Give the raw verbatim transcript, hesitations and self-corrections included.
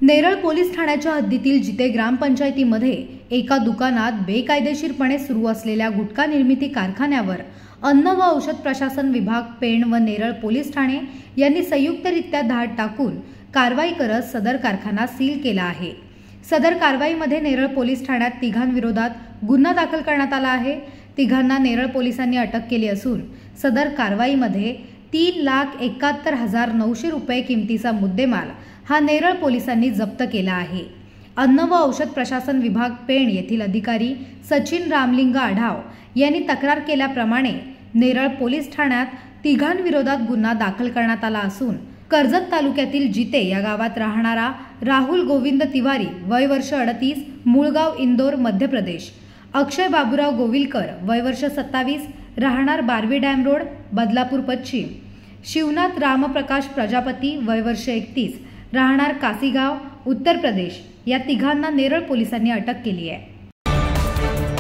Neral police ठाण्याच्या हद्दीतील जिते ग्रामपंचायतीमध्ये एका दुकानात बेकायदेशीरपणे सुरू असलेल्या गुटखा निर्मिती कारखान्यावर अन्न व औषध प्रशासन विभाग पेण व नेरळ पोलीस ठाणे यांनी संयुक्तरित्या धाड टाकून कारवाई करत सदर कारखाना सील केला आहे। सदर कारवाईमध्ये नेरळ पोलीस ठाण्यात तिघांविरोधात गुन्हा दाखल करण्यात आला आहे। तिघांना नेरळ पोलिसांनी अटक केली असून सदर कारवाईमध्ये तीन लाख एकाहत्तर हजार नऊशे रुपये किमतीचा मुद्देमाल हा नेरळ पोलिसांनी जप्त केला आहे। अन्न व औषध प्रशासन विभाग पेण येथील अधिकारी सचिन रामलिंग आढाव यांनी तक्रार केल्याप्रमाणे नेरळ पोलीस ठाण्यात तिघांविरोधात गुन्हा दाखल करण्यात आला असून कर्जत तालुक्यातील जिते या गावात राहणारा राहुल गोविंद तिवारी वय वर्ष अडतीस मूळगाव इंदोर मध्य प्रदेश, अक्षय बाबूराव गोविलकर वय वर्ष सत्तावीस राहणार बारवी डॅम रोड बदलापूर पश्चिम, शिवनाथ रामप्रकाश प्रजापती वय वर्ष एकतीस राहणार कासीगाव उत्तर प्रदेश या तिघांना नेरळ पोलिसांनी अटक केली आहे।